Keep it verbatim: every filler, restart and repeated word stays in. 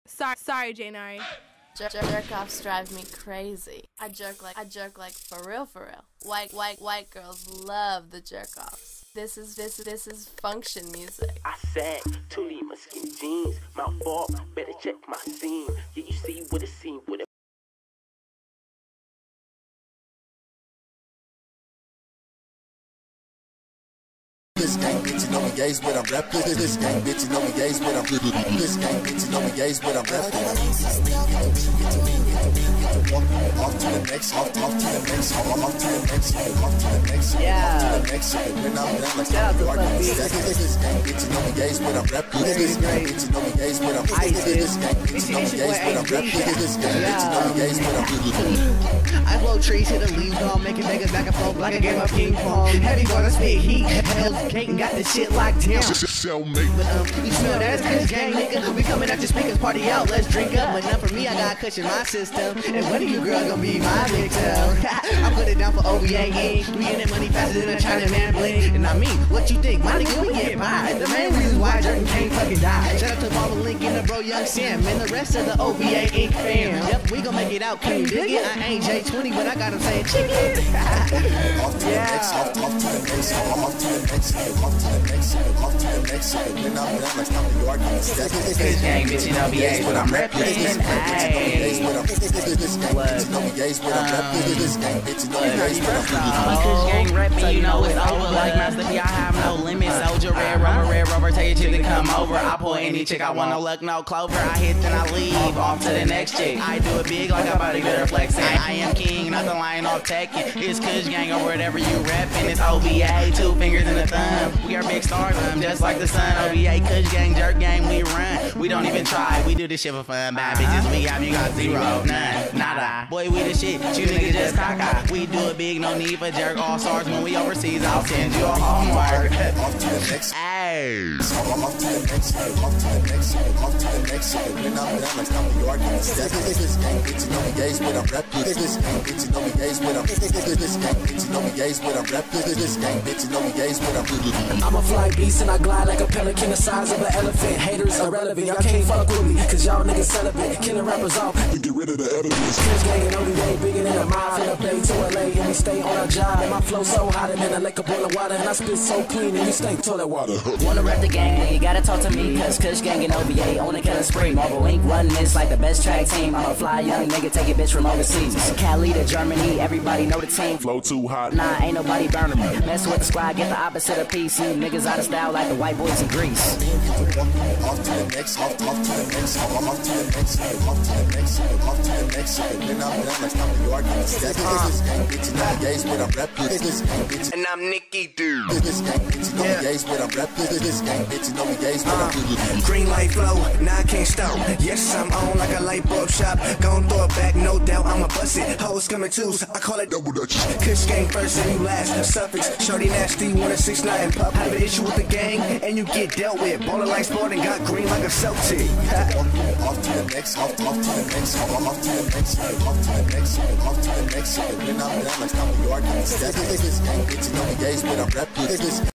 Sorry, sorry, Janari. Jerk, jerk offs drive me crazy. I jerk like I jerk like for real, for real. White, white, white girls love the jerk offs. This is this this is function music. I said, Tuli, my skinny jeans, my fault. Better check my scene. Yeah, you see what it seemed with it. This gang bitch, you know we gays, but I'm rapping. This gang bitch, you know we gays, but I'm This gang bitch, you know we gays, but I'm rapping. Off to the next, off, off to the next, off, off to the next, off to the next, yeah. off to the next. When I'm done, like stop the argument. This gang bitch, you know we gays, but I'm rapping. This gang bitch, you know we gays, but I'm This gang bitch, you know we gays, but I'm rapping. This gang bitch, you know we gays, but I'm I blow trees, hit a leaf dog, making niggas back and forth like a game of ping pong. Heavy gonna spit heat, Hell's Gate and got this shit locked down. Cellmate. But um, you smell that? Kush gang, nigga. We coming out your speakers, party out, let's drink up. But not for me, I got Kush in my system. And one of you girls gonna be my victim. I put it down for O V A Incorporated. We getting money faster than a China man bling. And I mean, what you think? My nigga, we get by. The main reason why Jordan can't fucking die. Shout out to Marvel Link and the bro Young Sam and the rest of the O V A Incorporated fam. Yep, we gon' make it out. Can you dig it? I ain't J twenty, but I got him saying chicken. Off to the next, off, off to the next, off to the next, off to the next, off to the next. When I'm done, like stop the argument. This gang bitch, you know, B A's what I'm reppin'. Ayy. Kush gang reppin', you know it's over. Like Master P, I have no limits. Soldier, red rubber, red rubber, tell your chick to come over. I pull any chick, I want no luck, no clover. I hit, then I leave, off to the next chick. I do it big like a bodybuilder flexing. I am king, not the lion off Tekken. It's Kush gang or whatever you reppin'. It's O V A, two fingers in the thumb. We are big stars, um, just like the sun. O V A, Kush gang, jerk gang, we run. We don't even try, we do this shit for fun. Bad bitches, we have you got zero, none, nada. Boy, we the shit, you niggas just caca. We do it big, no need for jerk. All stars when we overseas, I'll send you a homework. Off to the next, Ayy. off to the next, off to the next, off to the next. When I'm done, like stop the argument. This gang bitch, you know we gays, but I'm rapping. This gang bitch, you know we gays, but I'm This gang bitch, you know we gays, but I'm rapping. This gang bitch, you know we gays, but I'm I'm a fly beast and I glide like a pelican the size of an elephant. Haters irrelevant, y'all can't fuck with me, cause y'all niggas celibate. Killing rappers off We get rid of the evidence. Kush gang and O V A, bigger than a mile from the Bay to L A, and we stay on our job. And my flow so hotter than a lake of boiling water, and I spit so clean and you stink toilet water. Wanna rep the gang, then you gotta talk to me. Cause Kush gang and O V A on the killing spree. Marvel Inc run this like the best track team. I'm a fly young nigga, take your bitch from overseas. Cali to Germany, everybody know the team. Flow too hot. Nah, ain't nobody burning me. Mess with the squad, get the opposite of P C. Niggas out of style like the white boys in Greece. Off to the next, off, off to the next, off, off to the next, off to the next, off to the next. When I'm done, like stop the argument. This gang bitch, you know we gays, but I'm rapping. This gang bitch, And I'm Nicky Dude. this gang bitch, you know we gays, but I'm rapping. This gang bitch, you know we gays, but I'm Green light flow, now I can't stop. Yes, I'm on like a light bulb shop. Gon' throw it back, no doubt, I'ma bust it. Hoes coming too, so I call it double dutch. Kush gang first and you last. Suffix, shorty nasty, one and six nine. Pop have an issue with the gang, and you get dealt with. Ballin' like sport and got green like a Celtic. off to the next, off, off to the next, off, off to the next, off to the next, off to the next. When I'm done, like stop the argument. This gang bitch, you know we gays, but I'm rapping.